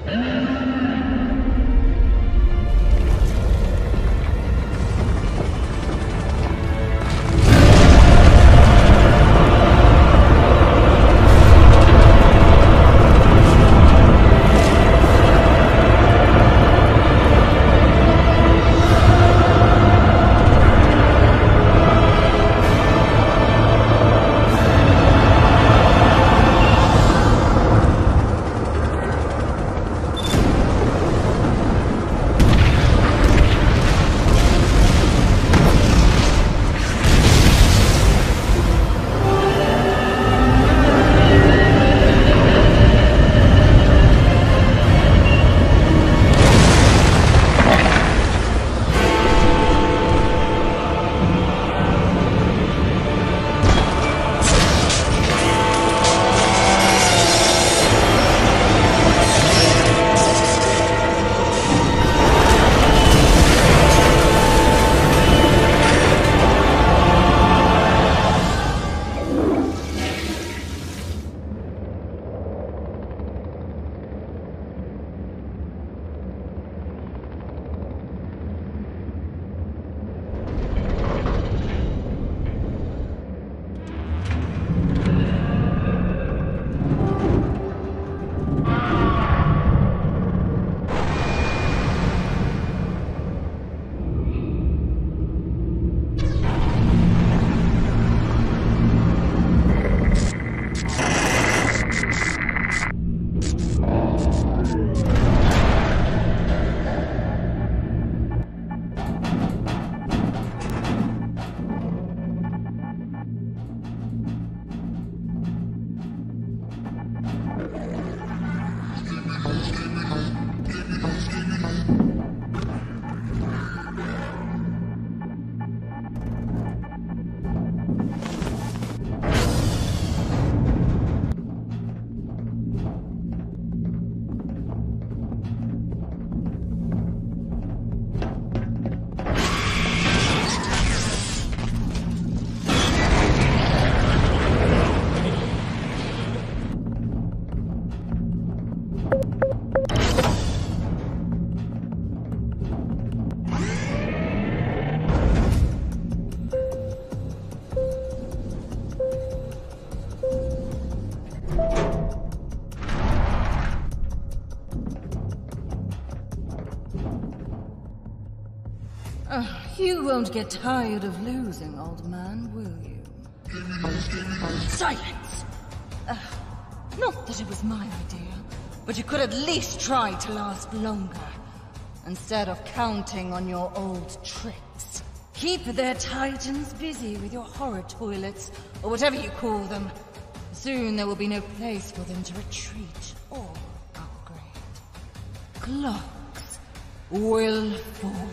You won't get tired of losing, old man, will you? Silence! Not that it was my idea, but you could at least try to last longer, instead of counting on your old tricks. Keep their titans busy with your horror toilets, or whatever you call them. Soon there will be no place for them to retreat or upgrade. Clocks will fall.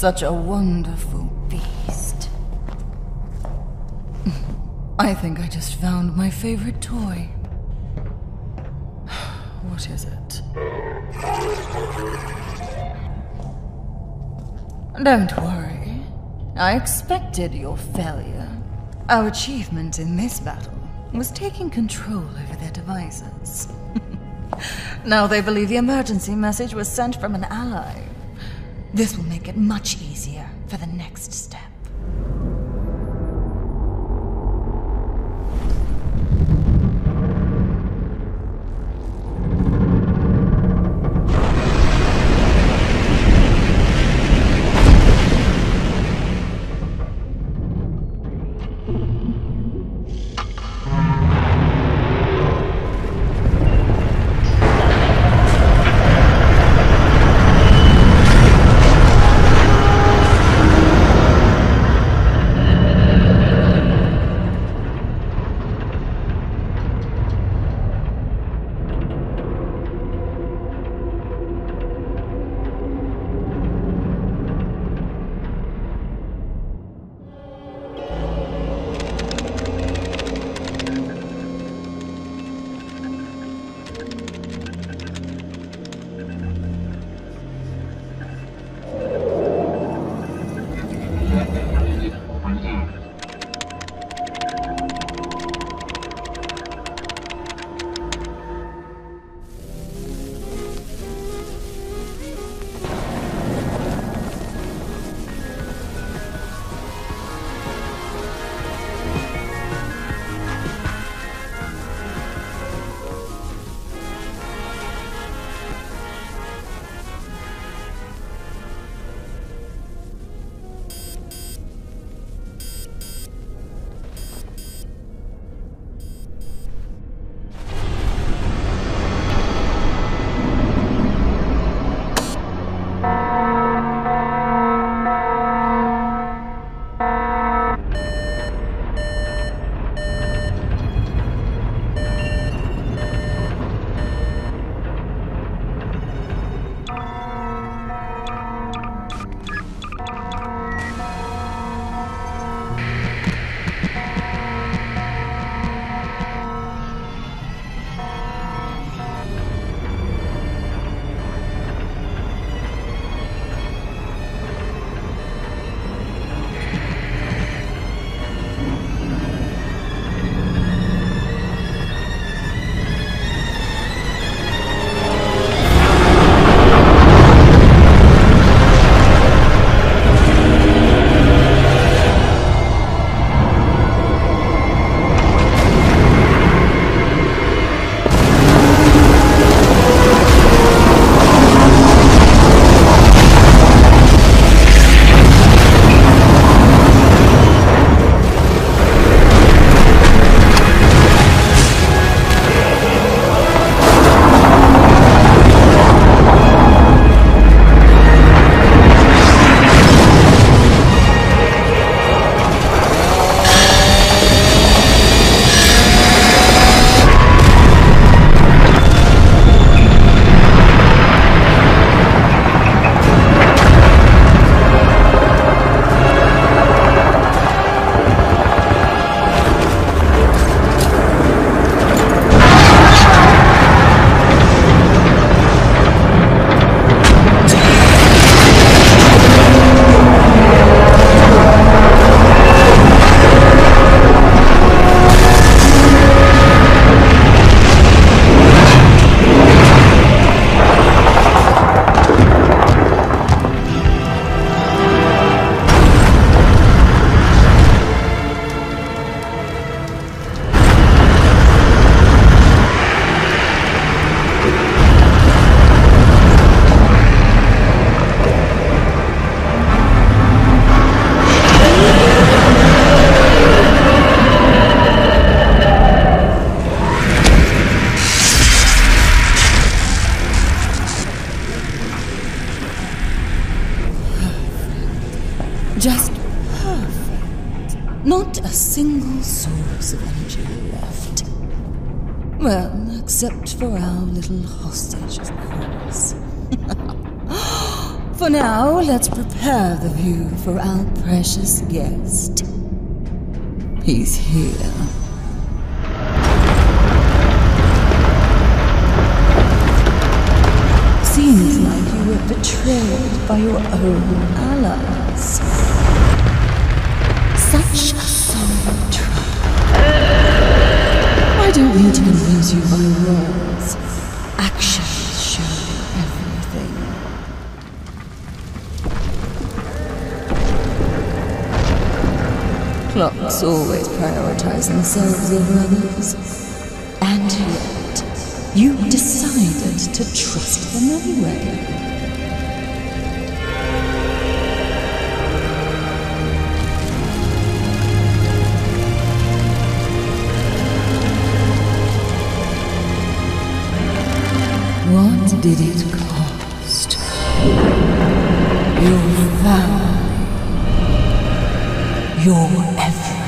such a wonderful beast. I think I just found my favorite toy. What is it? Don't worry. I expected your failure. Our achievement in this battle was taking control over their devices. Now they believe the emergency message was sent from an ally. This will make it much easier for the next step. Just perfect. Not a single source of energy left. Well, except for our little hostage, of course. For now, let's prepare the view for our precious guest. He's here. Seems like you were betrayed by your own allies. Such a sorry trap. I don't need to convince you by words. Actions show everything. Clocks always prioritize themselves over others. And yet, you decided to trust them anyway. What did it cost? Your family. Your everything.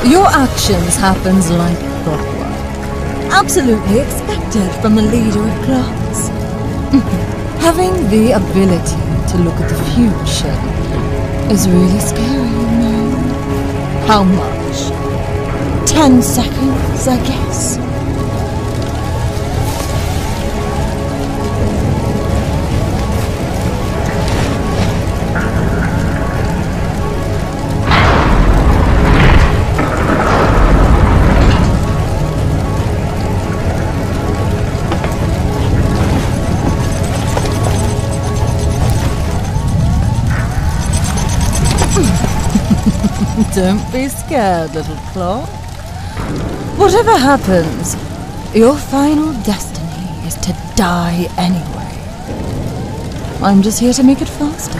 Your actions happens like clockwork. Absolutely expected from the leader of clocks. Having the ability to look at the future is really scary, you know. How much? 10 seconds, I guess. Don't be scared, little clock. Whatever happens, your final destiny is to die anyway. I'm just here to make it faster.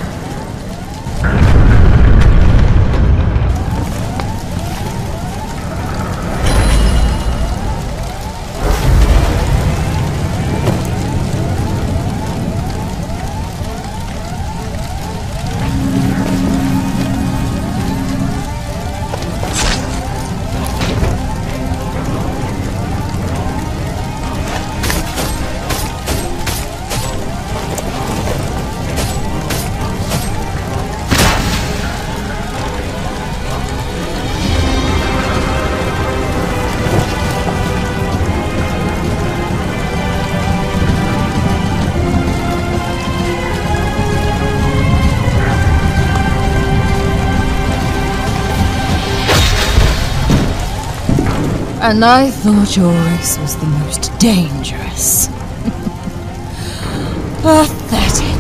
And I thought your race was the most dangerous. Pathetic.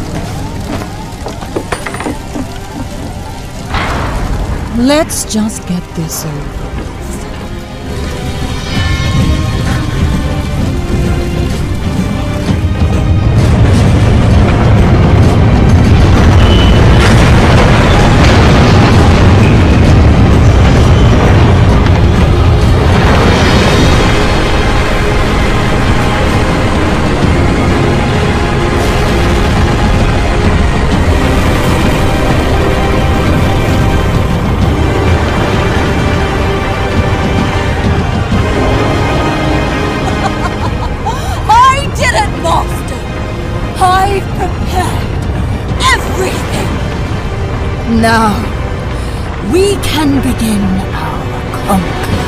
Let's just get this over. Now, we can begin our conquest.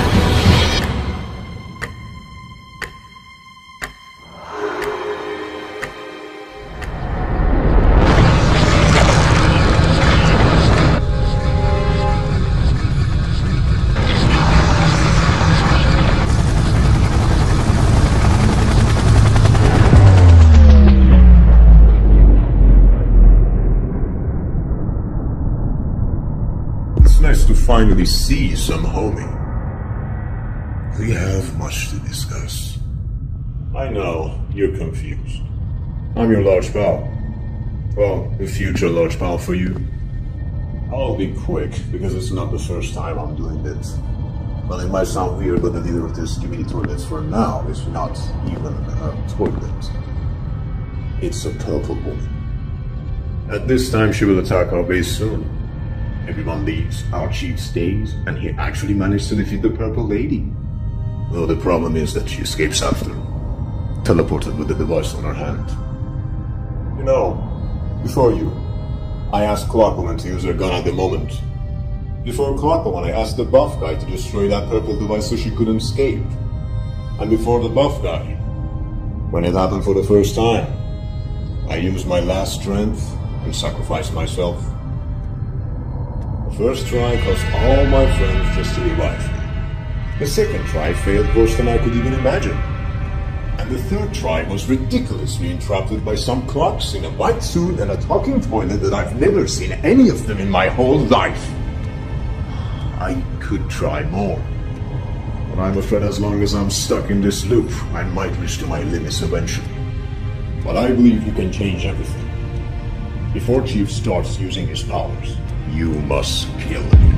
Nice to finally see some homie. We have much to discuss. I know, you're confused. I'm your large pal. Well, the future large pal for you. I'll be quick, because it's not the first time I'm doing this. Well, it might sound weird, but the leader of this community toilet for now is not even a toilet. It's a purple woman. At this time, she will attack our base soon. Everyone leaves, our chief stays, and he actually managed to defeat the Purple Lady. Well, the problem is that she escapes after, teleported with the device on her hand. You know, before you, I asked Clockwoman to use her gun at the moment. Before Clockwoman, I asked the buff guy to destroy that purple device so she couldn't escape. And before the buff guy, when it happened for the first time, I used my last strength and sacrificed myself. The first try cost all my friends just to revive me. The second try failed worse than I could even imagine. And the third try was ridiculously interrupted by some clocks in a white suit and a talking toilet that I've never seen any of them in my whole life. I could try more. But I'm afraid as long as I'm stuck in this loop, I might reach to my limits eventually. But I believe you can change everything. Before Chief starts using his powers, you must kill him.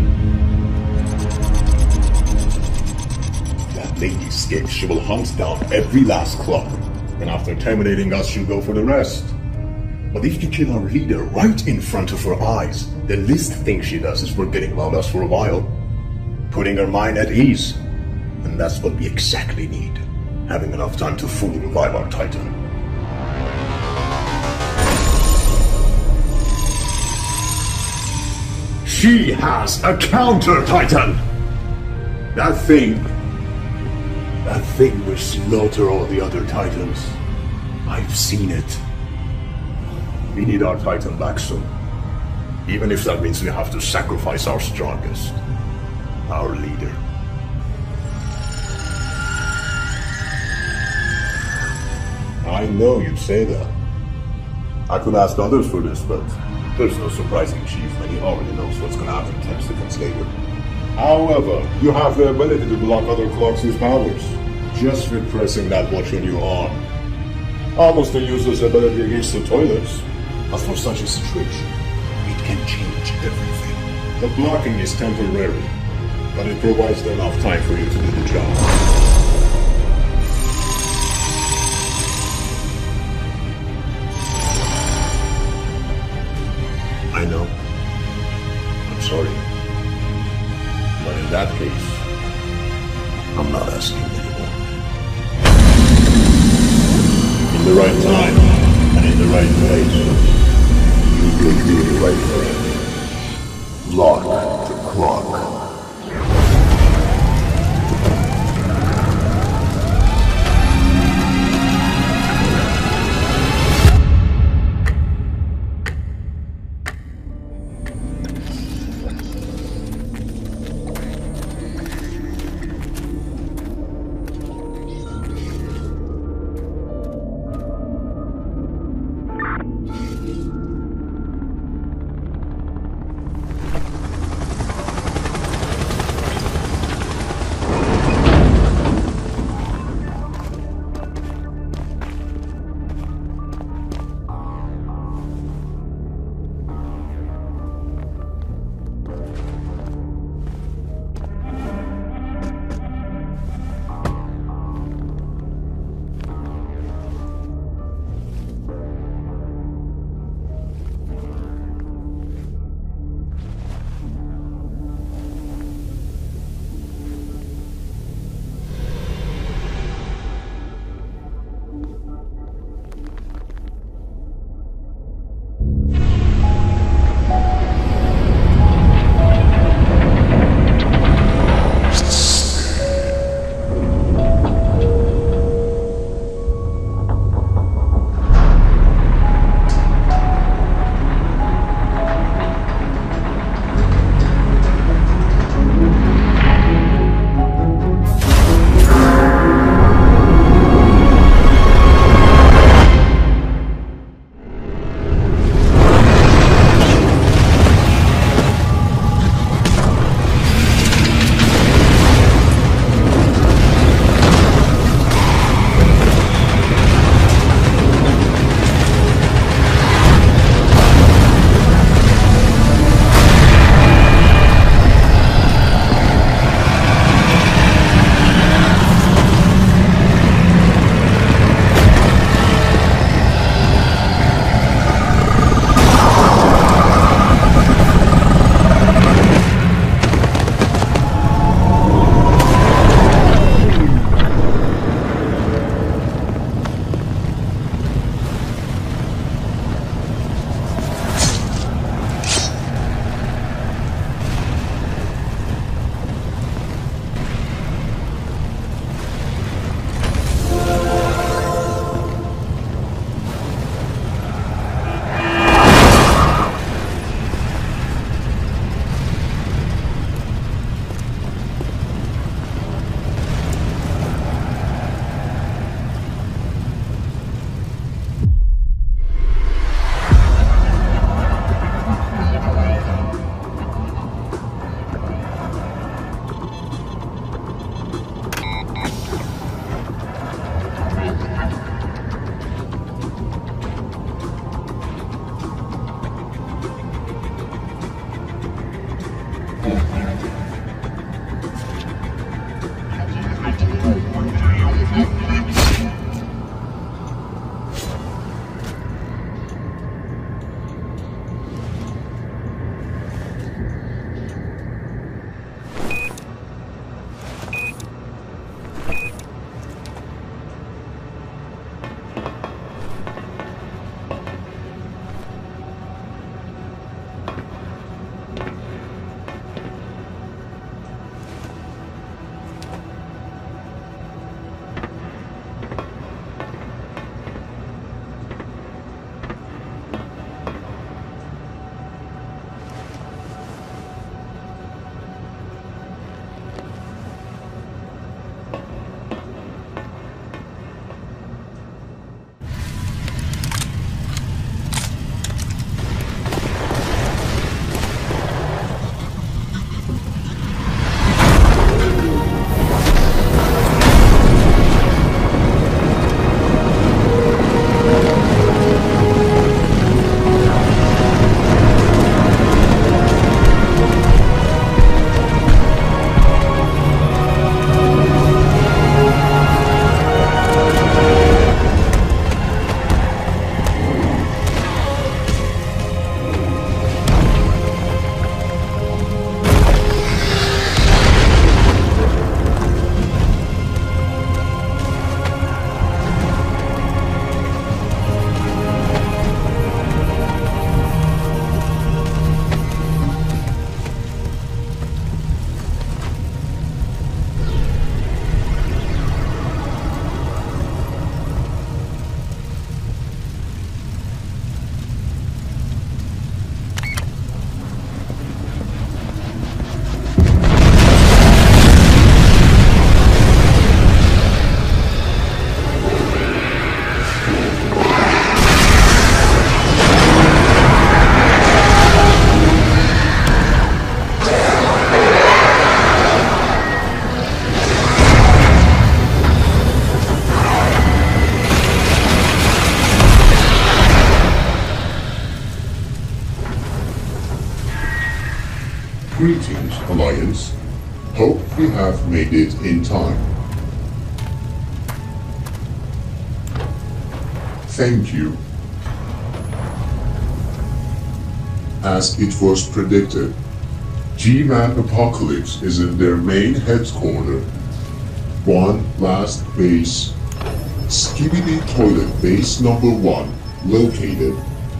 If that lady escapes, she will hunt down every last clock. And after terminating us, she'll go for the rest. But if you kill our leader right in front of her eyes, the least thing she does is forgetting about us for a while. putting her mind at ease. And that's what we exactly need. Having enough time to fully revive our Titan. She has a counter-Titan! That thing will slaughter all the other Titans. I've seen it. We need our Titan back soon. Even if that means we have to sacrifice our strongest. Our leader. I know you'd say that. I could ask others for this, but there's no surprising Chief when he already knows what's gonna happen 10 seconds later. However, you have the ability to block other Clox's powers, just with pressing that watch on your arm. Almost a useless ability against the toilets. But for such a situation, it can change everything. The blocking is temporary, but it provides enough time for you to do the job. I know. I'm sorry. But in that case, I'm not asking anymore. In the right time, and in the right place, you will do the right thing. Lock the clock. Greetings, Alliance. Hope we have made it in time. Thank you. As it was predicted, G-Man Apocalypse is in their main headquarters. One last base. Skibidi Toilet Base number 1, located.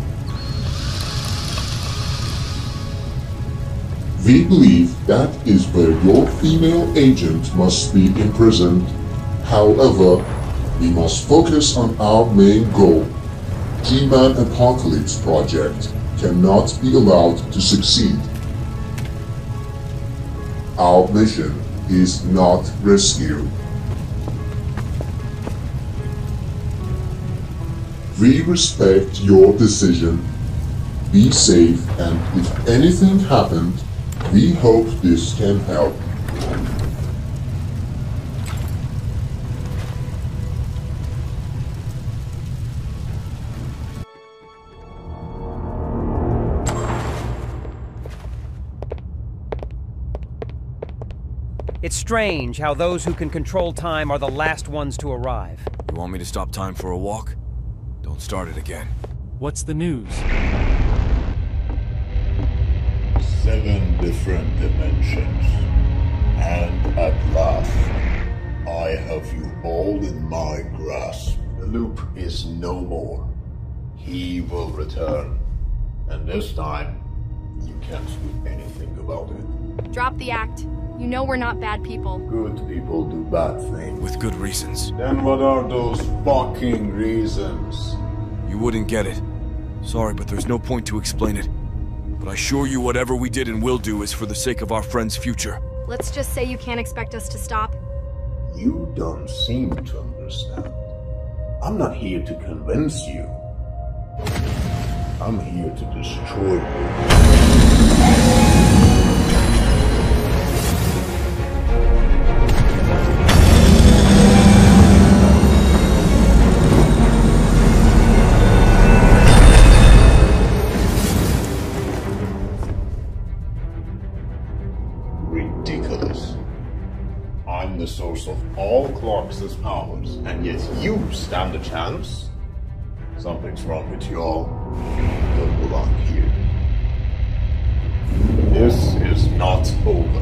We believe that is where your female agent must be imprisoned. However, we must focus on our main goal. G-Man Apocalypse project cannot be allowed to succeed. Our mission is not rescue. We respect your decision. Be safe, and if anything happened, we hope this can help. It's strange how those who can control time are the last ones to arrive. You want me to stop time for a walk? Don't start it again. What's the news? 7 different dimensions. And at last, I have you all in my grasp. The loop is no more. He will return. And this time, you can't do anything about it. Drop the act. You know we're not bad people. Good people do bad things. With good reasons. Then what are those fucking reasons? You wouldn't get it. Sorry, but there's no point to explain it. But I assure you whatever we did and will do is for the sake of our friend's future. Let's just say you can't expect us to stop. You don't seem to understand. I'm not here to convince you. I'm here to destroy you. Ridiculous. I'm the source of all Clark's powers, and yet you stand a chance? Something's wrong with y'all. You don't belong here. This is not over.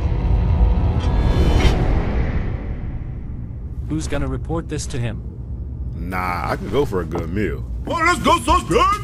Who's gonna report this to him? Nah, I can go for a good meal. Well, let's go, suspect!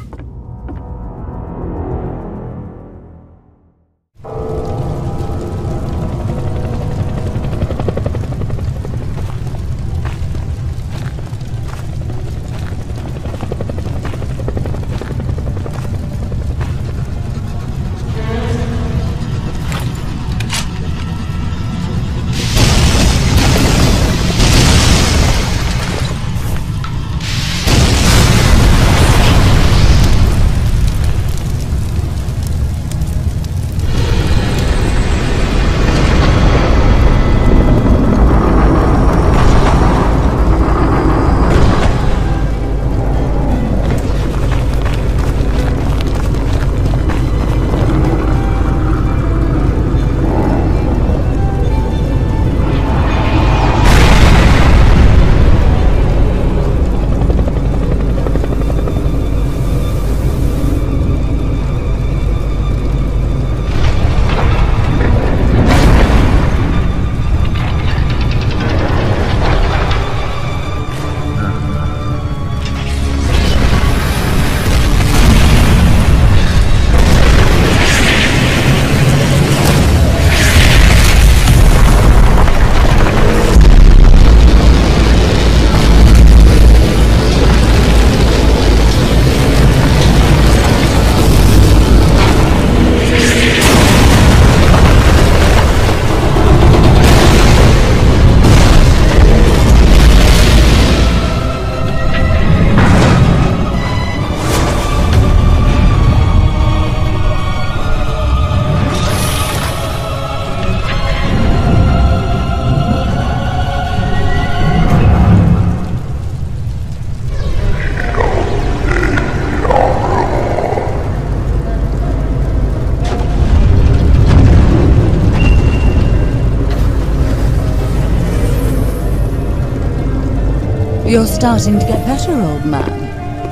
You're starting to get better, old man.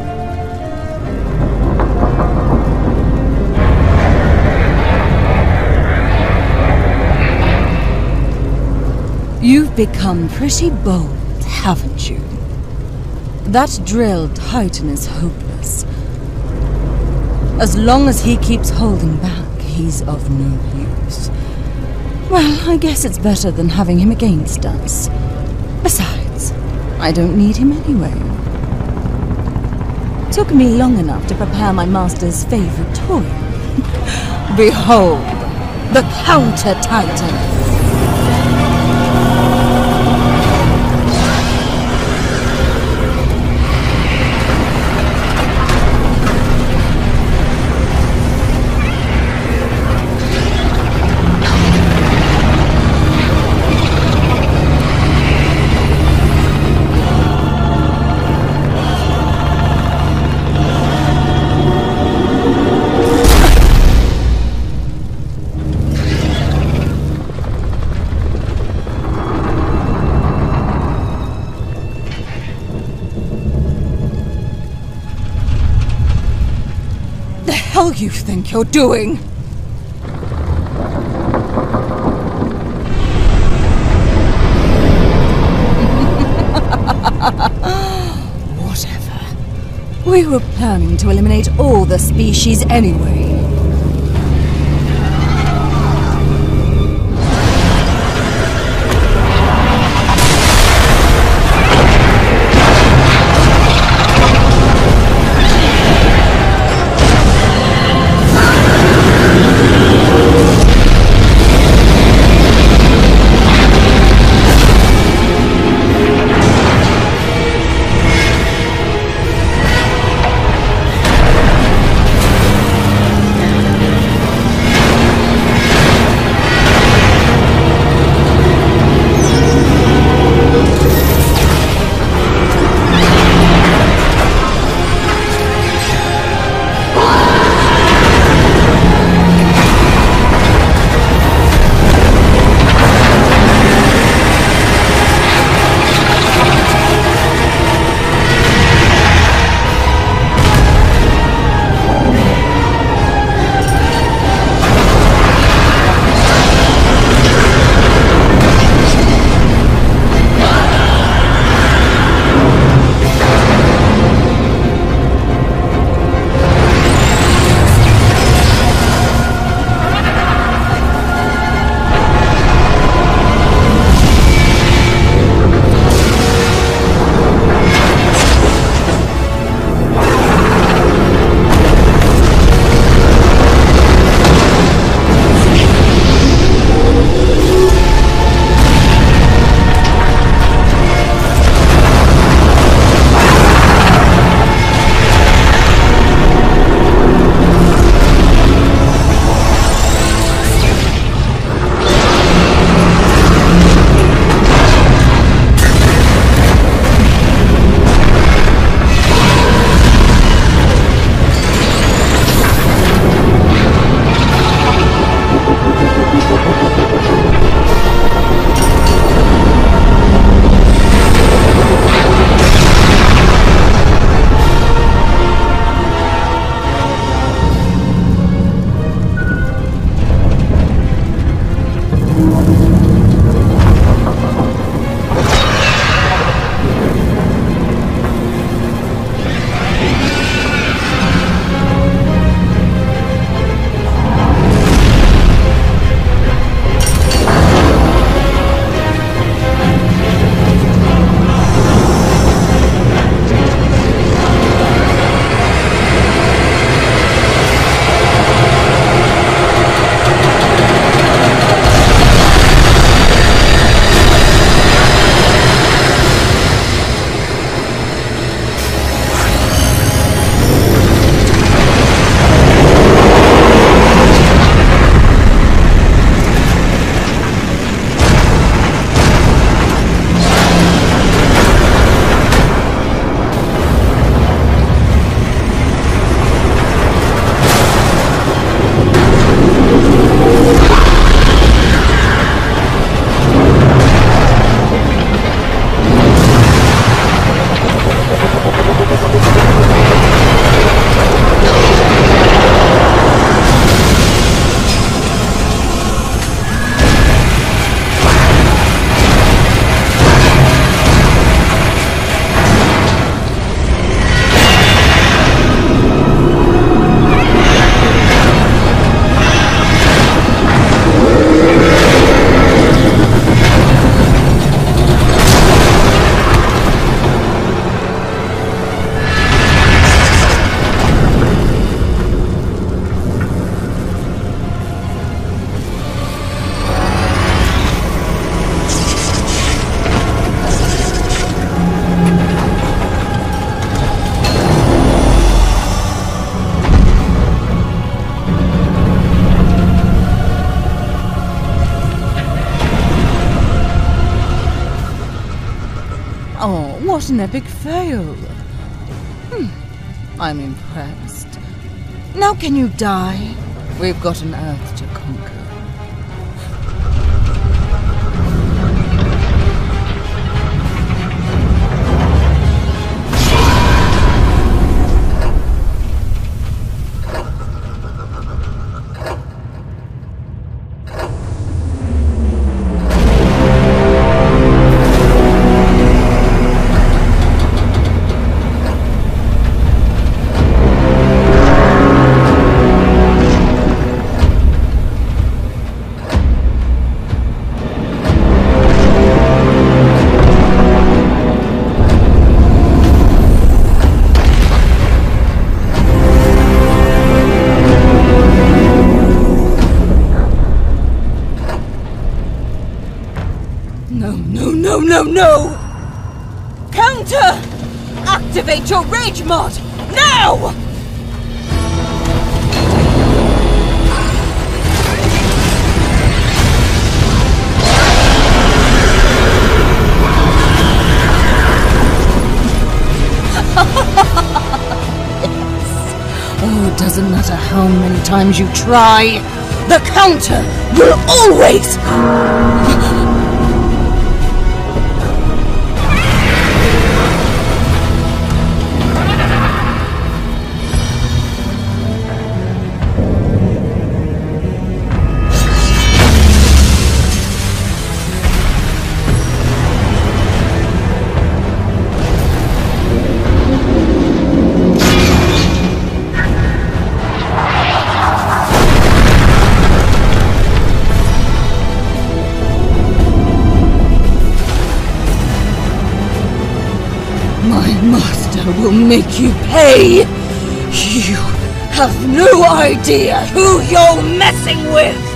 You've become pretty bold, haven't you? That drilled Titan is hopeless. As long as he keeps holding back, he's of no use. Well, I guess it's better than having him against us. Besides, I don't need him anyway. Took me long enough to prepare my master's favorite toy. Behold, the Counter-Titan. What the hell you think you're doing? Whatever. We were planning to eliminate all the species anyway. What an epic fail. I'm impressed. Now can you die? We've got an Earth to conquer. No! Counter! Activate your rage mod! Now! Yes. Oh, it doesn't matter how many times you try. The counter will always... My master will make you pay! You have no idea who you're messing with!